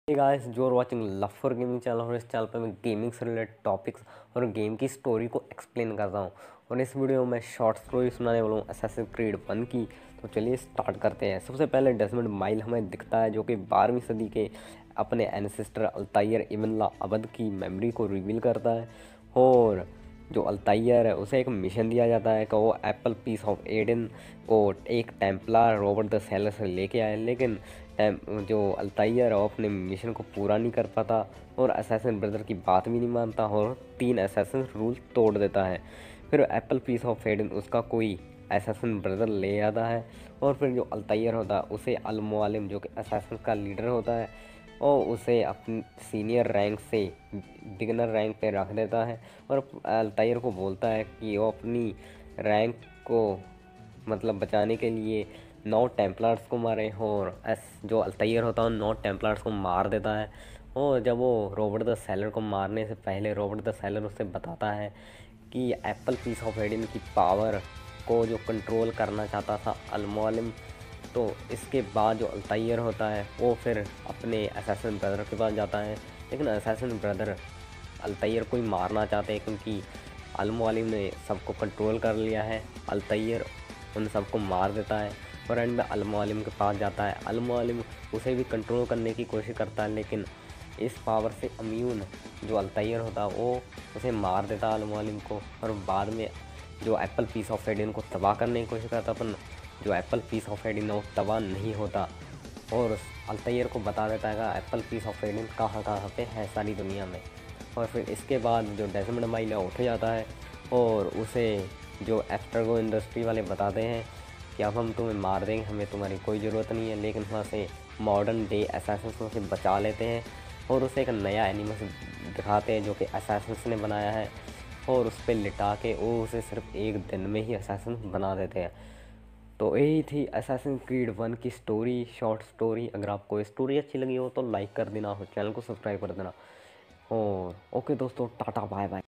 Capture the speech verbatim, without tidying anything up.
Hey guys, जो are watching love for gaming channel और इस चैनल पे मैं गेमिंग से रिलेटेड टॉपिक्स और गेम की स्टोरी को एक्सप्लेन करता हूँ। और इस वीडियो में मैं शॉर्ट स्टोरी सुनाने वाला हूँ असैसिन क्रीड वन की। तो चलिए स्टार्ट करते हैं। सबसे पहले डेस्मंड माइल हमें दिखता है, जो कि बारहवीं सदी के अपने एनसेस्टर अल्तायर इब्न ला अबद की मेमोरी को रिवील करता है। और जो अल्तायर है उसे एक मिशन दिया जाता है कि वो एप्पल पीस ऑफ एडन को एक टेम्पलार रॉबर्ट द सेलर से लेके आए, लेकिन जो अल्तायर है वो अपने मिशन को पूरा नहीं कर पाता और असैसिन ब्रदर की बात भी नहीं मानता और तीन असैसिन रूल तोड़ देता है। फिर एप्पल पीस ऑफ एडन उसका कोई असैसिन ब्रदर ले आता है और फिर जो अल्तायर होता है उसे अल मुअल्लिम, जो कि असैसिन का लीडर होता है, और उसे अपनी सीनियर रैंक से बिगनर रैंक पे रख देता है और अल्तायर को बोलता है कि वो अपनी रैंक को मतलब बचाने के लिए नौ टेम्पलर्स को मारे। और एस जो अल्तायर होता है नौ टेम्पलर्स को मार देता है। और जब वो रॉबर्ट द सेलर को मारने से पहले रॉबर्ट द सेलर उसे बताता है कि एप्पल पीस ऑफ एडन की पावर को जो कंट्रोल करना चाहता था अल मुअल्लिम। तो इसके बाद जो अल्तायर होता है वो फिर अपने असैसिन ब्रदर के पास जाता है, लेकिन असैसिन ब्रदर अल्तायर को ही मारना चाहते हैं क्योंकि अल मुअल्लिम ने सबको कंट्रोल कर लिया है। अल्तायर उन सबको मार देता है और एंड में अल मुअल्लिम के पास जाता है। अल मुअल्लिम उसे भी कंट्रोल करने की कोशिश करता है, लेकिन इस पावर से अम्यून जो अल्तायर होता है वो उसे मार देता अल मुअल्लिम को। और बाद में जो एप्पल पीस ऑफ एडन को तबाह करने की कोशिश करता, पर जो एप्पल पीस ऑफ एडन वो तबाह नहीं होता और अल्तायर को बता देता है कि एप्पल पीस ऑफ एडन कहाँ कहाँ पे है सारी दुनिया में। और फिर इसके बाद जो डेस्मंड माइल है उठ जाता है और उसे जो एब्स्ट्रगो इंडस्ट्री वाले बताते हैं कि अब हम तुम्हें मार देंगे, हमें तुम्हारी कोई ज़रूरत नहीं है। लेकिन वहाँ से मॉडर्न डे असैसिन्स उसे बचा लेते हैं और उसे एक नया एनिमस दिखाते हैं जो कि असैसिन्स ने बनाया है और उस पर लिटा के वो उसे सिर्फ एक दिन में ही असैसिन बना देते हैं। तो यही थी असैसिन क्रीड वन की स्टोरी, शॉर्ट स्टोरी। अगर आपको स्टोरी अच्छी लगी हो तो लाइक कर देना और चैनल को सब्सक्राइब कर देना। और ओके दोस्तों, टाटा बाय बाय।